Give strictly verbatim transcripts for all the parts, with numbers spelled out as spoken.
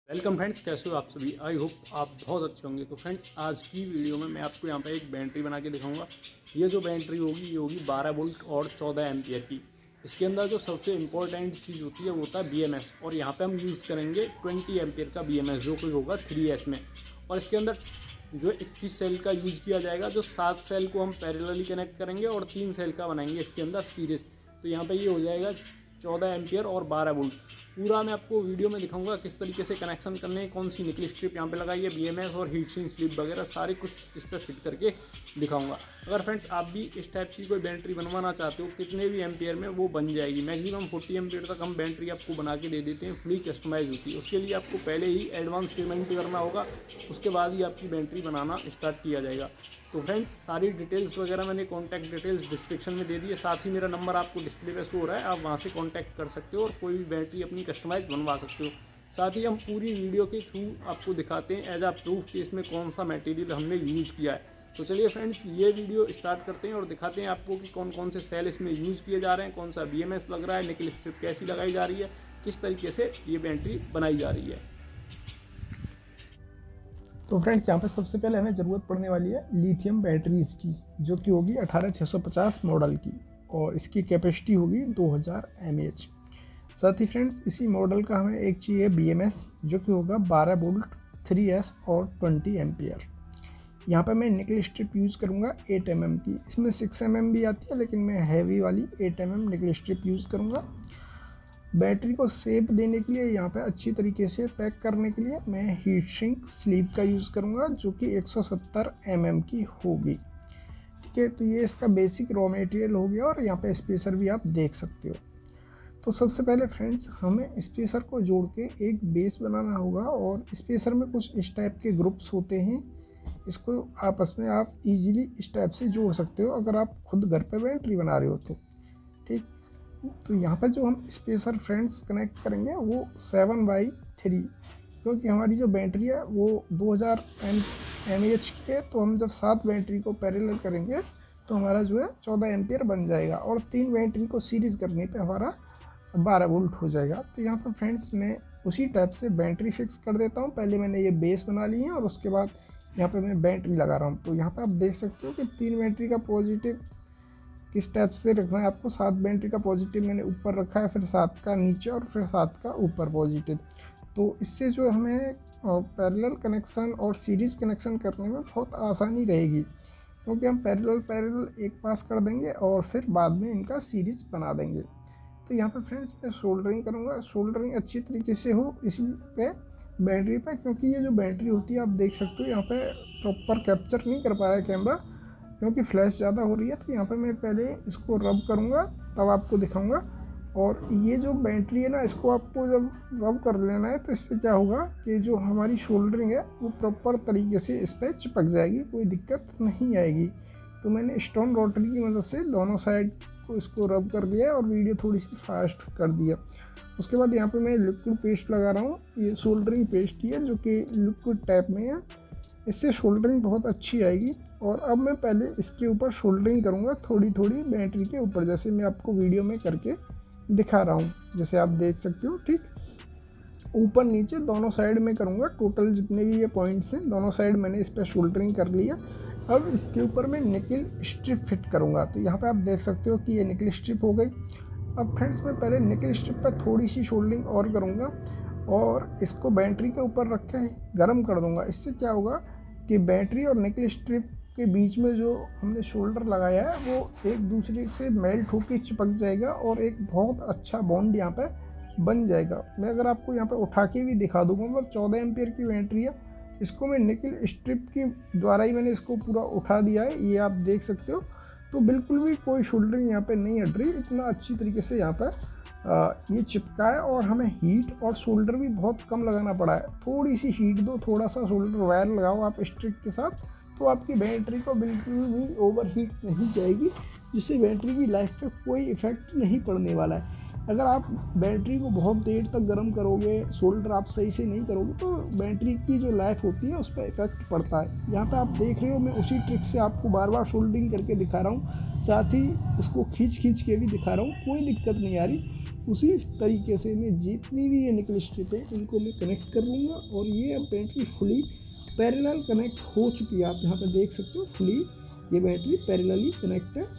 Welcome friends, कैसे हो आप सभी। आई होप आप बहुत अच्छे होंगे। तो फ्रेंड्स, आज की वीडियो में मैं आपको यहाँ पे एक बैटरी बना के दिखाऊंगा। ये जो बैटरी होगी ये होगी बारह वोल्ट और चौदह एम्पियर की। इसके अंदर जो सबसे इम्पोर्टेंट चीज़ होती है वो होता है बी एम एस, और यहाँ पे हम यूज़ करेंगे ट्वेंटी एम्पियर का बी एम एस, जो कि होगा थ्री एस में। और इसके अंदर जो इक्कीस सेल का यूज़ किया जाएगा, जो सात सेल को हम पैरेलली कनेक्ट करेंगे और तीन सेल का बनाएंगे इसके अंदर सीरीज। तो यहाँ पे ये हो जाएगा चौदह एम्पियर और बारह वोल्ट। पूरा मैं आपको वीडियो में दिखाऊंगा किस तरीके से कनेक्शन करने हैं, कौन सी निकली स्ट्रिप यहाँ पे लगाई है, बीएमएस और हीट सिंक स्लिप वगैरह सारी कुछ इस पर फिट करके दिखाऊंगा। अगर फ्रेंड्स आप भी इस टाइप की कोई बैटरी बनवाना चाहते हो, कितने भी एम्पियर में वो बन जाएगी। मैक्सिमम फोर्टी एम्पियर तक हम बैटरी आपको बना के दे देते हैं, फुली कस्टमाइज होती है। उसके लिए आपको पहले ही एडवांस पेमेंट करना होगा, उसके बाद ही आपकी बैटरी बनाना स्टार्ट किया जाएगा। तो फ्रेंड्स, सारी डिटेल्स वगैरह मैंने कॉन्टैक्ट डिटेल्स डिस्क्रिप्शन में दे दी है। साथ ही मेरा नंबर आपको डिस्प्ले पे शो हो रहा है, आप वहाँ से कॉन्टैक्ट कर सकते हो और कोई भी बैटरी अपनी कस्टमाइज बनवा सकते हो। साथ ही हम पूरी वीडियो के थ्रू आपको दिखाते हैं एज आ प्रूफ कि इसमें कौन सा मटेरियल हमने यूज़ किया है। तो चलिए फ्रेंड्स, ये वीडियो स्टार्ट करते हैं और दिखाते हैं आपको कि कौन कौन से सेल इसमें यूज़ किए जा रहे हैं, कौन सा बी एम एस लग रहा है, निकल स्ट्रिप कैसी लगाई जा रही है, किस तरीके से ये बैटरी बनाई जा रही है। तो फ्रेंड्स, यहाँ पे सबसे पहले हमें ज़रूरत पड़ने वाली है लिथियम बैटरीज की, जो कि होगी अठारह छः सौ पचास मॉडल की, और इसकी कैपेसिटी होगी दो हज़ार एम ए एच। साथ ही फ्रेंड्स, इसी मॉडल का हमें एक चाहिए बी एम एस, जो कि होगा बारह वोल्ट, थ्री एस और ट्वेंटी एम्पियर। यहाँ पे मैं निकल स्ट्रिप यूज़ करूँगा एट एम एम की। इसमें सिक्स एम एम भी आती है, लेकिन मैं हैवी वाली eight M M nickel strip use करूँगा। बैटरी को शेप देने के लिए, यहाँ पे अच्छी तरीके से पैक करने के लिए मैं हीट सिंक स्लीव का यूज़ करूँगा, जो कि एक सौ सत्तर एम एम की होगी। ठीक है, तो ये इसका बेसिक रॉ मटेरियल हो गया, और यहाँ पे स्पेसर भी आप देख सकते हो। तो सबसे पहले फ्रेंड्स, हमें स्पेसर को जोड़ के एक बेस बनाना होगा, और स्पेसर में कुछ इस टाइप के ग्रुप्स होते हैं। इसको आपस में आप इजीली इस टाइप से जोड़ सकते हो अगर आप खुद घर पे बैटरी बना रहे हो तो। ठीक, तो यहाँ पर जो हम स्पेसर फ्रेंड्स कनेक्ट करेंगे वो सेवन बाई थ्री, क्योंकि हमारी जो बैटरी है वो दो हज़ार एम ए एच की है। तो हम जब सात बैटरी को पैरेलल करेंगे तो हमारा जो है चौदह एम्पियर बन जाएगा, और तीन बैटरी को सीरीज करने पे हमारा बारह वोल्ट हो जाएगा। तो यहाँ पर फ्रेंड्स, मैं उसी टाइप से बैटरी फिक्स कर देता हूँ। पहले मैंने ये बेस बना ली है, और उसके बाद यहाँ पर मैं बैटरी लगा रहा हूँ। तो यहाँ पर आप देख सकते हो कि तीन बैटरी का पॉजिटिव किस टाइप से रखना है आपको। सात बैटरी का पॉजिटिव मैंने ऊपर रखा है, फिर सात का नीचे, और फिर सात का ऊपर पॉजिटिव। तो इससे जो हमें पैरेलल कनेक्शन और सीरीज कनेक्शन करने में बहुत आसानी रहेगी, क्योंकि हम पैरेलल पैरेलल एक पास कर देंगे और फिर बाद में इनका सीरीज बना देंगे। तो यहाँ पे फ्रेंड्स, मैं सोल्डरिंग करूँगा। सोल्डरिंग अच्छी तरीके से हो इसी पे बैटरी पे, क्योंकि ये जो बैटरी होती है आप देख सकते हो यहाँ पे प्रॉपर कैप्चर नहीं कर पा रहा है कैमरा, क्योंकि फ्लैश ज़्यादा हो रही है। तो यहाँ पे मैं पहले इसको रब करूँगा, तब आपको दिखाऊंगा। और ये जो बैटरी है ना, इसको आपको जब रब कर लेना है, तो इससे क्या होगा कि जो हमारी शोल्डरिंग है वो प्रॉपर तरीके से इस पर चिपक जाएगी, कोई दिक्कत नहीं आएगी। तो मैंने स्टोन रोटरी की मदद से दोनों साइड को इसको रब कर दिया, और वीडियो थोड़ी सी फास्ट कर दिया। उसके बाद यहाँ पर मैं लिक्विड पेस्ट लगा रहा हूँ। ये सोल्डरिंग पेस्ट ही है, जो कि लिक्विड टाइप में है। इससे शोल्डरिंग बहुत अच्छी आएगी। और अब मैं पहले इसके ऊपर शोल्डरिंग करूँगा, थोड़ी थोड़ी बैटरी के ऊपर, जैसे मैं आपको वीडियो में करके दिखा रहा हूँ, जैसे आप देख सकते हो। ठीक, ऊपर नीचे दोनों साइड में करूँगा। टोटल जितने भी ये पॉइंट्स हैं, दोनों साइड मैंने इस पर शोल्डरिंग कर लिया। अब इसके ऊपर मैं निकल स्ट्रिप फिट करूँगा। तो यहाँ पर आप देख सकते हो कि ये निकल स्ट्रिप हो गई। अब फ्रेंड्स, मैं पहले निकल स्ट्रिप पर थोड़ी सी शोल्डरिंग और करूँगा, और इसको बैटरी के ऊपर रख के गर्म कर दूँगा। इससे क्या होगा कि बैटरी और निकल स्ट्रिप के बीच में जो हमने शोल्डर लगाया है वो एक दूसरे से मेल्ट होकर चिपक जाएगा, और एक बहुत अच्छा बॉन्ड यहाँ पे बन जाएगा। मैं अगर आपको यहाँ पे उठा के भी दिखा दूँगा, मतलब चौदह एम्पियर की बैटरी है, इसको मैं निकल स्ट्रिप के द्वारा ही मैंने इसको पूरा उठा दिया है, ये आप देख सकते हो। तो बिल्कुल भी कोई शोल्डरिंग यहाँ पर नहीं हट रही, इतना अच्छी तरीके से यहाँ पर आ, ये चिपका है। और हमें हीट और शोल्डर भी बहुत कम लगाना पड़ा है। थोड़ी सी हीट दो, थोड़ा सा शोल्डर वायर लगाओ आप स्ट्रिप के साथ, तो आपकी बैटरी को बिल्कुल भी ओवर हीट नहीं जाएगी, जिससे बैटरी की लाइफ पे कोई इफ़ेक्ट नहीं पड़ने वाला है। अगर आप बैटरी को बहुत देर तक गर्म करोगे, सोल्डर आप सही से नहीं करोगे, तो बैटरी की जो लाइफ होती है उस पर इफेक्ट पड़ता है। यहाँ पे आप देख रहे हो, मैं उसी ट्रिक से आपको बार बार सोल्डरिंग करके दिखा रहा हूँ, साथ ही इसको खींच खींच के भी दिखा रहा हूँ, कोई दिक्कत नहीं आ रही। उसी तरीके से मैं जितनी भी ये निकल स्ट्रिप है इनको मैं कनेक्ट कर लूँगा और ये अब बैटरी फुली पैरेलल कनेक्ट हो चुकी है। आप यहाँ पे देख सकते हो फुली ये बैटरी पैरेलली कनेक्ट है।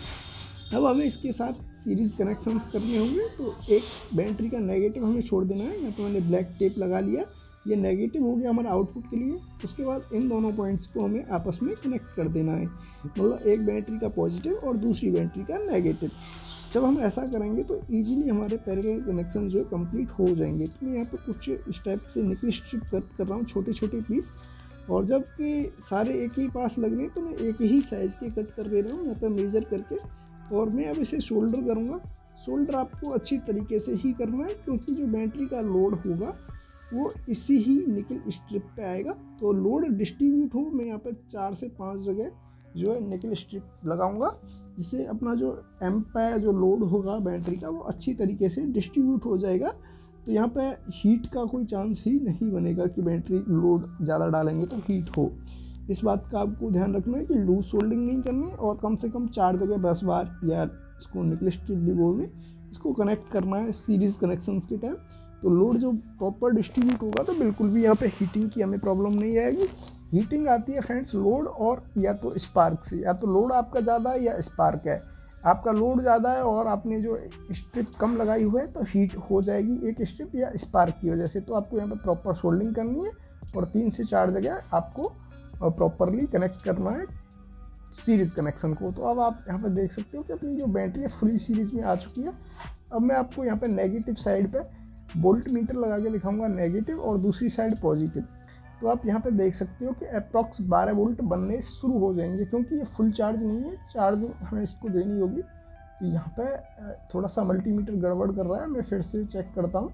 अब हमें इसके साथ सीरीज़ कनेक्शंस करने होंगे, तो एक बैटरी का नेगेटिव हमें छोड़ देना है। यहाँ पे मैंने ब्लैक टेप लगा लिया, ये नेगेटिव हो गया हमारा आउटपुट के लिए। उसके बाद इन दोनों पॉइंट्स को हमें आपस में कनेक्ट कर देना है, मतलब एक बैटरी का पॉजिटिव और दूसरी बैटरी का नेगेटिव। जब हम ऐसा करेंगे तो इजीली हमारे पैरेलल कनेक्शन जो है कंप्लीट हो जाएंगे। तो मैं यहाँ पे कुछ स्टेप से निकल स्ट्रिप कट कर रहा हूँ, छोटे छोटे पीस, और जब कि सारे एक ही पास लगने तो मैं एक ही साइज़ के कट कर दे रहा हूँ यहाँ पे मेजर करके। और मैं अब इसे शोल्डर करूँगा। शोल्डर आपको अच्छी तरीके से ही करना है, क्योंकि जो बैटरी का लोड होगा वो इसी ही निकल स्ट्रिप पे आएगा। तो लोड डिस्ट्रीब्यूट हो, मैं यहाँ पे चार से पाँच जगह जो है निकल स्ट्रिप लगाऊंगा, जिससे अपना जो एम्प है, जो लोड होगा बैटरी का, वो अच्छी तरीके से डिस्ट्रीब्यूट हो जाएगा। तो यहाँ पे हीट का कोई चांस ही नहीं बनेगा कि बैटरी लोड ज़्यादा डालेंगे तो हीट हो। इस बात का आपको ध्यान रखना है कि लूज सोल्डिंग नहीं करनी, और कम से कम चार जगह दस बार, या इसको निकल स्ट्रिप भी बोल दें, इसको कनेक्ट करना है सीरीज़ कनेक्शंस के टाइम। तो लोड जो प्रॉपर डिस्ट्रीब्यूट होगा तो बिल्कुल भी यहाँ पे हीटिंग की हमें प्रॉब्लम नहीं आएगी। हीटिंग आती है फ्रेंड्स लोड और या तो स्पार्क से, या तो लोड आपका ज़्यादा है या स्पार्क है। आपका लोड ज़्यादा है और आपने जो स्ट्रिप कम लगाई हुई है तो हीट हो जाएगी एक स्ट्रिप या स्पार्क की वजह से। तो आपको यहाँ पर प्रॉपर सोल्डिंग करनी है और तीन से चार जगह आपको प्रॉपरली कनेक्ट करना है सीरीज़ कनेक्शन को। तो अब आप यहाँ पर देख सकते हो कि अपनी जो बैटरी है फुली सीरीज़ में आ चुकी है। अब मैं आपको यहाँ पर नेगेटिव साइड पर वोल्ट मीटर लगा के दिखाऊंगा नेगेटिव, और दूसरी साइड पॉजिटिव। तो आप यहाँ पे देख सकते हो कि अप्रॉक्स बारह वोल्ट बनने शुरू हो जाएंगे, क्योंकि ये फुल चार्ज नहीं है, चार्ज हमें इसको देनी होगी। तो यहाँ पे थोड़ा सा मल्टीमीटर गड़बड़ कर रहा है, मैं फिर से चेक करता हूँ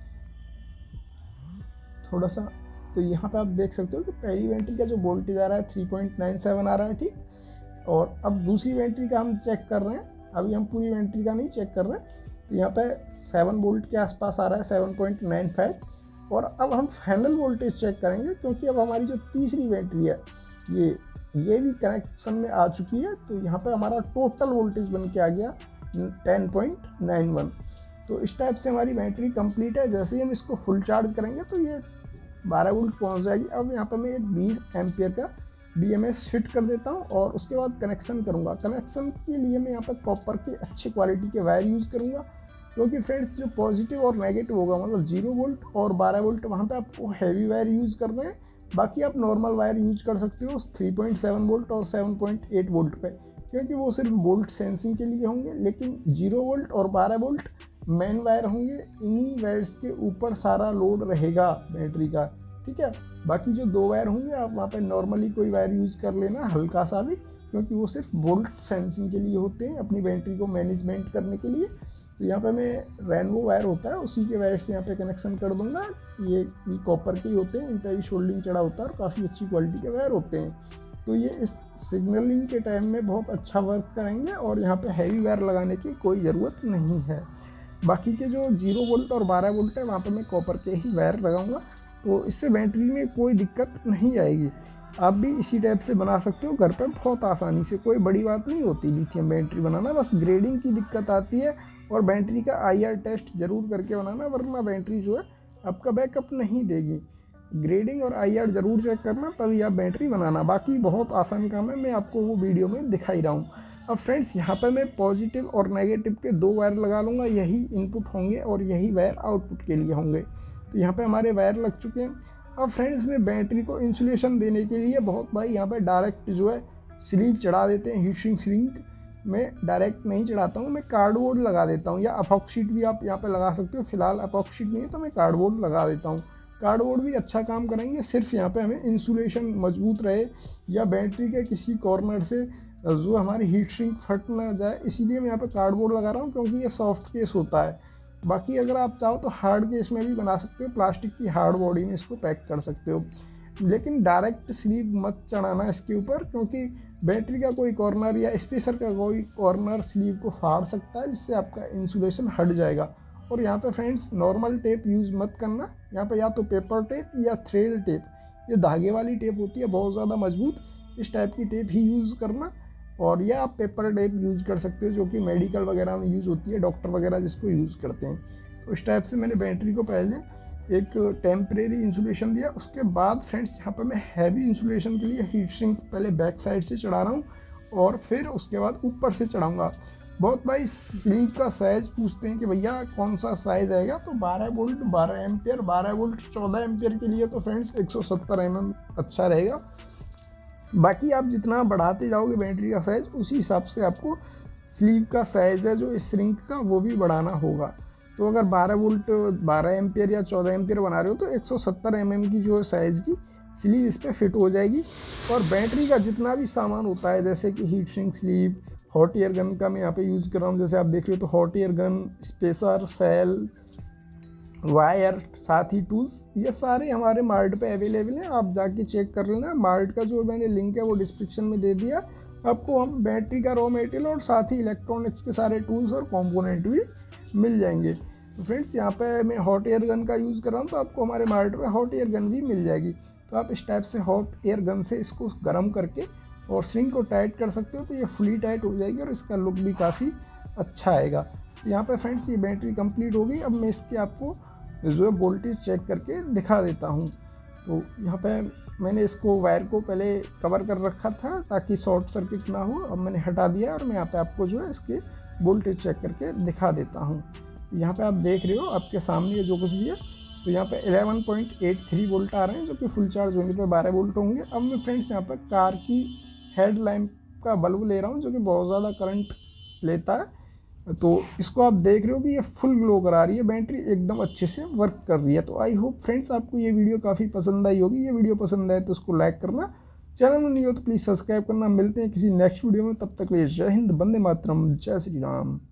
थोड़ा सा। तो यहाँ पे आप देख सकते हो कि पहली बैटरी का जो वोल्टेज आ रहा है थ्री पॉइंट नाइन सेवन आ रहा है, ठीक। और अब दूसरी बैटरी का हम चेक कर रहे हैं, अभी हम पूरी बैटरी का नहीं चेक कर रहे हैं। तो यहाँ पे सेवन वोल्ट के आसपास आ रहा है, सेवन पॉइंट नाइन फाइव। और अब हम फाइनल वोल्टेज चेक करेंगे, क्योंकि अब हमारी जो तीसरी बैटरी है ये ये भी कनेक्शन में आ चुकी है। तो यहाँ पे हमारा टोटल वोल्टेज बन के आ गया टेन पॉइंट नाइन वन। तो इस टाइप से हमारी बैटरी कंप्लीट है। जैसे ही हम इसको फुल चार्ज करेंगे तो ये बारह वोल्ट पहुँच जाएगी। अब यहाँ पर मैं एक बीस एम्पियर का बी एम एस फिट कर देता हूँ और उसके बाद कनेक्शन करूँगा। कनेक्शन के लिए मैं यहाँ पर कॉपर के अच्छे क्वालिटी के वायर यूज़ करूँगा, क्योंकि फ्रेंड्स जो पॉजिटिव और नेगेटिव होगा, मतलब जीरो वोल्ट और बारह वोल्ट, वहाँ पे आपको हैवी वायर यूज़ करना है। बाकी आप नॉर्मल वायर यूज कर सकते हो थ्री पॉइंट सेवन वोल्ट और सेवन पॉइंट एट वोल्ट पे, क्योंकि वो सिर्फ वोल्ट सेंसिंग के लिए होंगे। लेकिन जीरो वोल्ट और बारह वोल्ट मेन वायर होंगे, इन्हीं वायर्स के ऊपर सारा लोड रहेगा बैटरी का, ठीक है। बाकी जो दो वायर होंगे आप वहाँ पे नॉर्मली कोई वायर यूज़ कर लेना हल्का सा भी, क्योंकि वो सिर्फ वोल्ट सेंसिंग के लिए होते हैं, अपनी बैटरी को मैनेजमेंट करने के लिए। तो यहाँ पे मैं रेनबो वायर होता है उसी के वायर से यहाँ पे कनेक्शन कर दूंगा। ये ये कॉपर के ही होते हैं, इन पर भी शोल्डिंग चढ़ा होता है और काफ़ी अच्छी क्वालिटी के वायर होते हैं। तो ये इस सिग्नलिंग के टाइम में बहुत अच्छा वर्क करेंगे और यहाँ पे हैवी वायर लगाने की कोई ज़रूरत नहीं है। बाकी के जो जीरो वोल्ट और बारह वोल्ट है वहाँ पे मैं कॉपर के ही वायर लगाऊंगा, तो इससे बैटरी में कोई दिक्कत नहीं आएगी। आप भी इसी टाइप से बना सकते हो घर पर बहुत आसानी से, कोई बड़ी बात नहीं होती लिथियम बैटरी बनाना। बस ग्रेडिंग की दिक्कत आती है और बैटरी का आई आर टेस्ट ज़रूर करके बनाना, वरना बैटरी जो है आपका बैकअप नहीं देगी। ग्रेडिंग और आई आर ज़रूर चेक करना, तभी आप बैटरी बनाना। बाकी बहुत आसान काम है, मैं आपको वो वीडियो में दिखा ही रहा हूँ। अब फ्रेंड्स यहाँ पे मैं पॉजिटिव और नेगेटिव के दो वायर लगा लूँगा, यही इनपुट होंगे और यही वायर आउटपुट के लिए होंगे। तो यहाँ पे हमारे वायर लग चुके हैं। अब फ्रेंड्स में बैटरी को इंसुलेशन देने के लिए बहुत भाई यहाँ पे डायरेक्ट जो है स्लीव चढ़ा देते हैं, हीट सिंक सिंक में डायरेक्ट नहीं चढ़ाता हूँ, मैं कार्डबोर्ड लगा देता हूँ, या अपॉक्सीट भी आप यहाँ पे लगा सकते हो। फिलहाल अपॉक्सीट नहीं है तो मैं कार्डबोर्ड लगा देता हूँ। कार्डबोर्ड भी अच्छा काम करेंगे, सिर्फ यहाँ पे हमें इंसुलेशन मजबूत रहे या बैटरी के किसी कॉर्नर से जो हमारी हीट सिंक फट ना जाए, इसीलिए मैं यहाँ पे कार्डबोर्ड लगा रहा हूँ, क्योंकि ये सॉफ्ट केस होता है। बाकी अगर आप चाहो तो हार्ड केस में भी बना सकते हो, प्लास्टिक की हार्ड बॉडी में इसको पैक कर सकते हो। लेकिन डायरेक्ट स्लीव मत चढ़ाना इसके ऊपर, क्योंकि बैटरी का कोई कॉर्नर या स्पेसर का कोई कॉर्नर स्लीव को फाड़ सकता है, जिससे आपका इंसुलेशन हट जाएगा। और यहाँ पे फ्रेंड्स नॉर्मल टेप यूज़ मत करना, यहाँ पे या तो पेपर टेप या थ्रेड टेप, ये धागे वाली टेप होती है बहुत ज़्यादा मजबूत, इस टाइप की टेप ही यूज़ करना। और या आप पेपर टेप यूज़ कर सकते हो जो कि मेडिकल वगैरह में यूज़ होती है, डॉक्टर वगैरह जिसको यूज़ करते हैं। तो इस टाइप से मैंने बैटरी को पहले एक टेम्परेरी इंसुलेशन दिया। उसके बाद फ्रेंड्स यहाँ पर मैं हैवी इंसुलेशन के लिए हीट सिंक पहले बैक साइड से चढ़ा रहा हूँ और फिर उसके बाद ऊपर से चढ़ाऊँगा। बहुत भाई सिंक का साइज़ पूछते हैं कि भैया कौन सा साइज़ आएगा, तो बारह वोल्ट बारह एम्पियर बारह वोल्ट चौदह एम्पियर के लिए तो फ्रेंड्स एक सौ सत्तर एम एम अच्छा रहेगा। बाकी आप जितना बढ़ाते जाओगे बैटरी का साइज़ उसी हिसाब से आपको स्लीव का साइज़ है जो इस सिंक का वो भी बढ़ाना होगा। तो अगर बारह वोल्ट बारह एम्पियर या चौदह एम्पियर बना रहे हो तो एक सौ सत्तर एम एम की जो साइज़ की स्लीव इस पर फिट हो जाएगी। और बैटरी का जितना भी सामान होता है जैसे कि heat sink sleeve, hot air gun का मैं यहाँ पे यूज़ कर रहा हूँ, जैसे आप देख रहे हो तो hot air gun, spacer, cell, wire, साथ ही टूल्स, ये सारे हमारे मार्ट पे अवेलेबल हैं। आप जाके चेक कर लेना। मार्ट का जो मैंने लिंक है वो डिस्क्रिप्शन में दे दिया। आपको वहाँ पे बैटरी का रॉ मटेरियल और साथ ही इलेक्ट्रॉनिक्स के सारे टूल्स और कंपोनेंट भी मिल जाएंगे। तो फ्रेंड्स यहाँ पे मैं हॉट एयर गन का यूज़ कर रहा हूँ, तो आपको हमारे मार्ट पे हॉट एयर गन भी मिल जाएगी। तो आप इस टाइप से हॉट एयर गन से इसको गर्म करके और स्ट्रिंग को टाइट कर सकते हो, तो ये फुली टाइट हो जाएगी और इसका लुक भी काफ़ी अच्छा आएगा। तो यहाँ पे फ्रेंड्स ये बैटरी कंप्लीट हो गई। अब मैं इसके आपको जो है वोल्टेज चेक करके दिखा देता हूँ। तो यहाँ पे मैंने इसको वायर को पहले कवर कर रखा था ताकि शॉर्ट सर्किट ना हो। अब मैंने हटा दिया और मैं यहाँ पे आपको जो है इसके वोल्टेज चेक करके दिखा देता हूँ। यहाँ पे आप देख रहे हो आपके सामने जो कुछ भी है, तो यहाँ पे ग्यारह पॉइंट आठ तीन वोल्ट आ रहे हैं जो कि फुल चार्ज होने पे बारह वोल्ट होंगे। अब मैं फ्रेंड्स यहाँ पर कार की हेड लैम्प का बल्ब ले रहा हूँ जो कि बहुत ज़्यादा करंट लेता है। तो इसको आप देख रहे हो कि ये फुल ग्लो करा रही है, बैटरी एकदम अच्छे से वर्क कर रही है। तो आई होप फ्रेंड्स आपको ये वीडियो काफ़ी पसंद आई होगी। ये वीडियो पसंद आए तो उसको लाइक करना, चैनल में नहीं हो तो प्लीज़ सब्सक्राइब करना। मिलते हैं किसी नेक्स्ट वीडियो में, तब तक के लिए जय हिंद, वंदे मातरम, जय श्री राम।